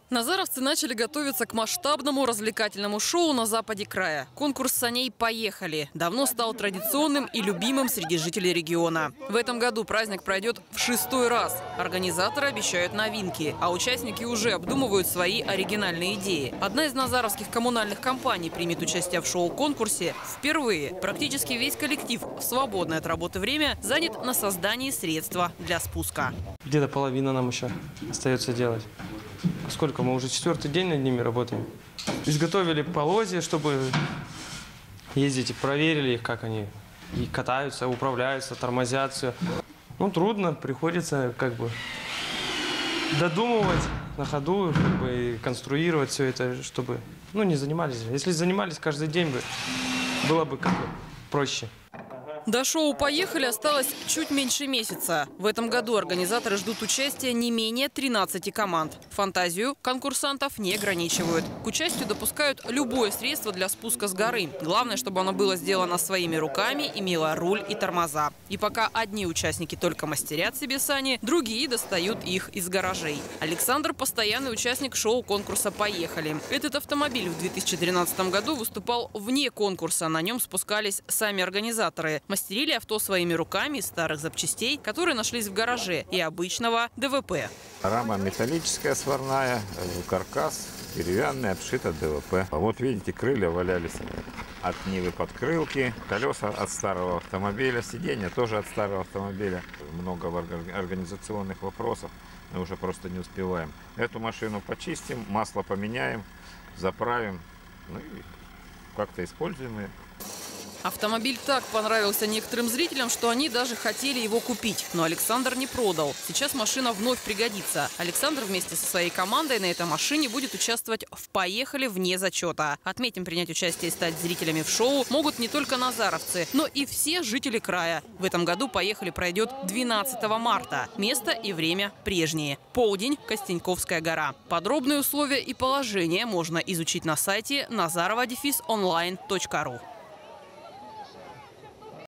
Назаровцы начали готовиться к масштабному развлекательному шоу на западе края. Конкурс саней «Поехали» давно стал традиционным и любимым среди жителей региона. В этом году праздник пройдет в 6-й раз. Организаторы обещают новинки, а участники уже обдумывают свои оригинальные идеи. Одна из назаровских коммунальных компаний примет участие в шоу-конкурсе впервые. Практически весь коллектив в свободное от работы время занят на создании средства для спуска. Где-то половина нам еще остается делать. Сколько? Мы уже 4-й день над ними работаем. Изготовили полозья, чтобы ездить, и проверили их, как они и катаются, управляются, тормозят, все. Ну, трудно, приходится как бы додумывать на ходу, как бы, и конструировать все это, чтобы, ну, не занимались. Если занимались каждый день, было бы как бы проще. До шоу «Поехали» осталось чуть меньше месяца. В этом году организаторы ждут участия не менее 13 команд. Фантазию конкурсантов не ограничивают. К участию допускают любое средство для спуска с горы. Главное, чтобы оно было сделано своими руками, имело руль и тормоза. И пока одни участники только мастерят себе сани, другие достают их из гаражей. Александр – постоянный участник шоу-конкурса «Поехали». Этот автомобиль в 2013 году выступал вне конкурса. На нем спускались сами организаторы. Мастерили авто своими руками из старых запчастей, которые нашлись в гараже, и обычного ДВП. Рама металлическая сварная, каркас деревянный, обшита ДВП. Вот видите, крылья валялись от Нивы подкрылки, колеса от старого автомобиля, сиденья тоже от старого автомобиля. Много организационных вопросов, мы уже просто не успеваем. Эту машину почистим, масло поменяем, заправим, ну и как-то используем ее. Автомобиль так понравился некоторым зрителям, что они даже хотели его купить. Но Александр не продал. Сейчас машина вновь пригодится. Александр вместе со своей командой на этой машине будет участвовать в «Поехали» вне зачета. Отметим, принять участие и стать зрителями в шоу могут не только назаровцы, но и все жители края. В этом году «Поехали» пройдет 12 марта. Место и время прежние. Полдень, Костеньковская гора. Подробные условия и положения можно изучить на сайте nazarova-online.ru.